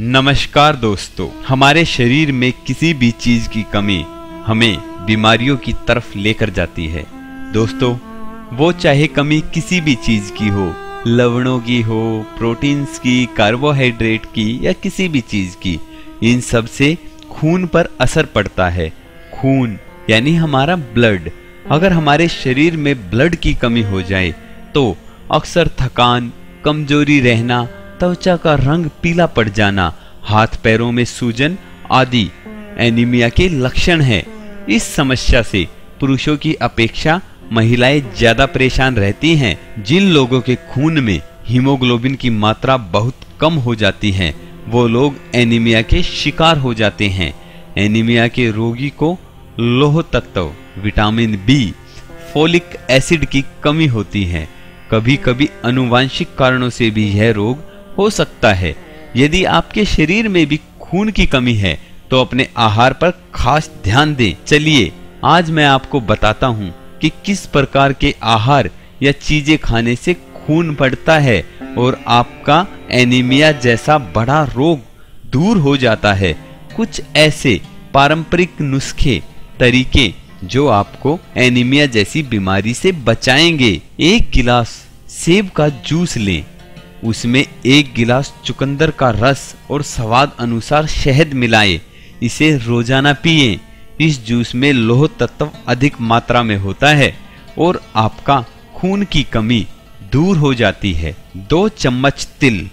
नमस्कार दोस्तों, हमारे शरीर में किसी भी चीज की कमी हमें बीमारियों की तरफ लेकर जाती है। दोस्तों, वो चाहे कमी किसी भी चीज की हो, लवणों की हो, प्रोटीन्स की, कार्बोहाइड्रेट की या किसी भी चीज की, इन सब से खून पर असर पड़ता है। खून यानी हमारा ब्लड। अगर हमारे शरीर में ब्लड की कमी हो जाए तो अक्सर थकान, कमजोरी रहना, त्वचा का रंग पीला पड़ जाना, हाथ पैरों में सूजन आदि एनीमिया के लक्षण हैं। इस समस्या से पुरुषों की अपेक्षा महिलाएं ज्यादा परेशान रहती हैं। जिन लोगों के खून में हीमोग्लोबिन की मात्रा बहुत कम हो जाती है, वो लोग एनीमिया के शिकार हो जाते हैं। एनीमिया के रोगी को लौह तत्व, विटामिन बी, फोलिक एसिड की कमी होती है। कभी कभी आनुवांशिक कारणों से भी यह रोग हो सकता है। यदि आपके शरीर में भी खून की कमी है तो अपने आहार पर खास ध्यान दें। चलिए आज मैं आपको बताता हूँ कि किस प्रकार के आहार या चीजें खाने से खून बढ़ता है और आपका एनीमिया जैसा बड़ा रोग दूर हो जाता है। कुछ ऐसे पारंपरिक नुस्खे, तरीके जो आपको एनीमिया जैसी बीमारी से बचाएंगे। 1 गिलास सेब का जूस लें, उसमें 1 गिलास चुकंदर का रस और स्वाद अनुसार शहद मिलाएं। इसे रोजाना पिएं। इस जूस में लौह तत्व अधिक मात्रा में होता है और आपका खून की कमी दूर हो जाती है। 2 चम्मच तिल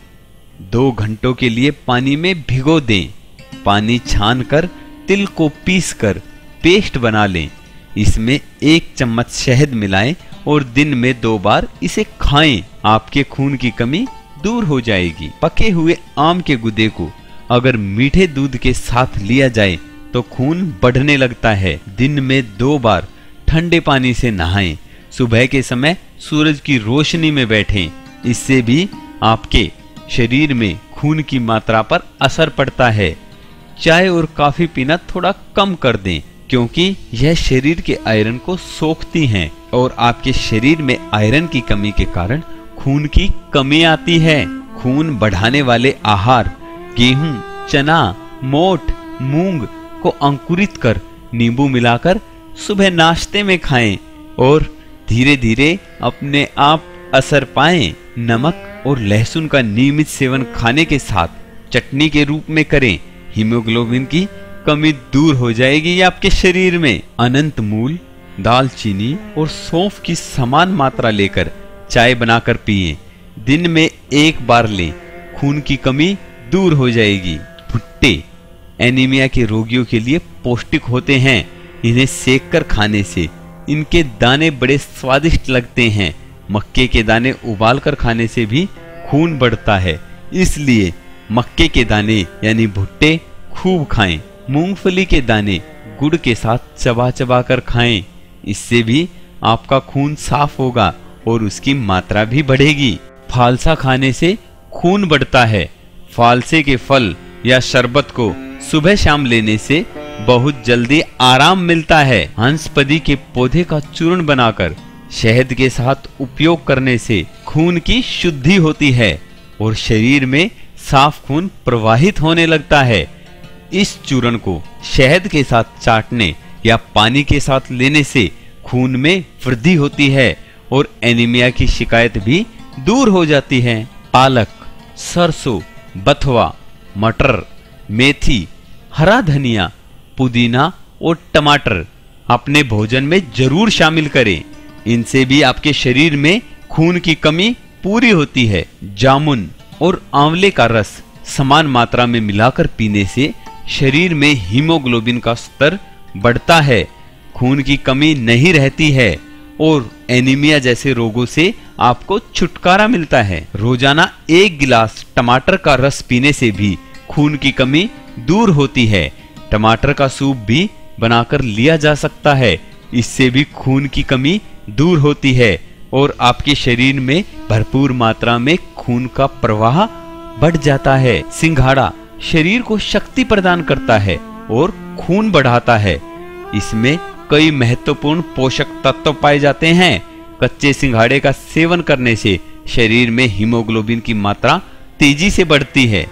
2 घंटों के लिए पानी में भिगो दें। पानी छानकर तिल को पीसकर पेस्ट बना लें। इसमें 1 चम्मच शहद मिलाएं और दिन में 2 बार इसे खाएं। आपके खून की कमी दूर हो जाएगी। पके हुए आम के गुदे को अगर मीठे दूध के साथ लिया जाए तो खून बढ़ने लगता है। दिन में 2 बार ठंडे पानी से नहाएं। सुबह के समय सूरज की रोशनी में बैठें। इससे भी आपके शरीर में खून की मात्रा पर असर पड़ता है। चाय और कॉफी पीना थोड़ा कम कर दें, क्योंकि यह शरीर के आयरन को सोखती हैं और आपके शरीर में आयरन की कमी के कारण खून की कमी आती है। खून बढ़ाने वाले आहार गेहूं, चना, मोठ, मूंग को अंकुरित कर नींबू मिलाकर सुबह नाश्ते में खाएं और धीरे धीरे अपने आप असर पाएं। नमक और लहसुन का नियमित सेवन खाने के साथ चटनी के रूप में करें। हीमोग्लोबिन की कमी दूर हो जाएगी आपके शरीर में। अनंत मूल, दालचीनी और सौंफ की समान मात्रा लेकर चाय बनाकर पिएं। दिन में 1 बार लें। खून की कमी दूर हो जाएगी। भुट्टे एनीमिया के रोगियों के लिए पौष्टिक होते हैं। इन्हें सेक कर खाने से इनके दाने बड़े स्वादिष्ट लगते हैं। मक्के के दाने उबाल कर खाने से भी खून बढ़ता है, इसलिए मक्के के दाने यानी भुट्टे खूब खाएं। मूंगफली के दाने गुड़ के साथ चबा चबा कर खाएं। इससे भी आपका खून साफ होगा और उसकी मात्रा भी बढ़ेगी। फालसा खाने से खून बढ़ता है। फालसे के फल या शरबत को सुबह शाम लेने से बहुत जल्दी आराम मिलता है। हंसपदी के पौधे का चूर्ण बनाकर शहद के साथ उपयोग करने से खून की शुद्धि होती है और शरीर में साफ खून प्रवाहित होने लगता है। इस चूर्ण को शहद के साथ चाटने या पानी के साथ लेने से खून में वृद्धि होती है और एनीमिया की शिकायत भी दूर हो जाती है। पालक, सरसों, बथुआ, मटर, मेथी, हरा धनिया, पुदीना और टमाटर अपने भोजन में जरूर शामिल करें। इनसे भी आपके शरीर में खून की कमी पूरी होती है। जामुन और आंवले का रस समान मात्रा में मिलाकर पीने से शरीर में हीमोग्लोबिन का स्तर बढ़ता है, खून की कमी नहीं रहती है और एनीमिया जैसे रोगों से आपको छुटकारा मिलता है। रोजाना 1 गिलास टमाटर का रस पीने से भी खून की कमी दूर होती है। टमाटर का सूप भी बनाकर लिया जा सकता है। इससे भी खून की कमी दूर होती है और आपके शरीर में भरपूर मात्रा में खून का प्रवाह बढ़ जाता है। सिंघाड़ा शरीर को शक्ति प्रदान करता है और खून बढ़ाता है। इसमें कई महत्वपूर्ण पोषक तत्व पाए जाते हैं। कच्चे सिंघाड़े का सेवन करने से शरीर में हीमोग्लोबिन की मात्रा तेजी से बढ़ती है।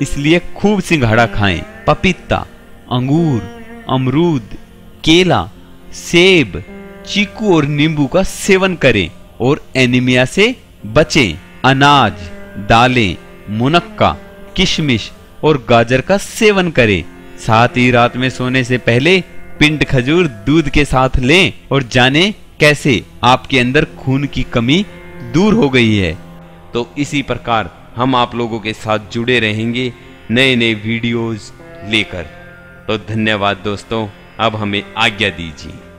इसलिए खूब सिंघाड़ा खाएं। पपीता, अंगूर, अमरूद, केला, सेब, चीकू और नींबू का सेवन करें और एनीमिया से बचें। अनाज, दालें, मुनक्का, किशमिश और गाजर का सेवन करें। साथ ही रात में सोने से पहले पिंड खजूर दूध के साथ लें और जानें कैसे आपके अंदर खून की कमी दूर हो गई है। तो इसी प्रकार हम आप लोगों के साथ जुड़े रहेंगे नए नए वीडियोस लेकर। तो धन्यवाद दोस्तों, अब हमें आज्ञा दीजिए।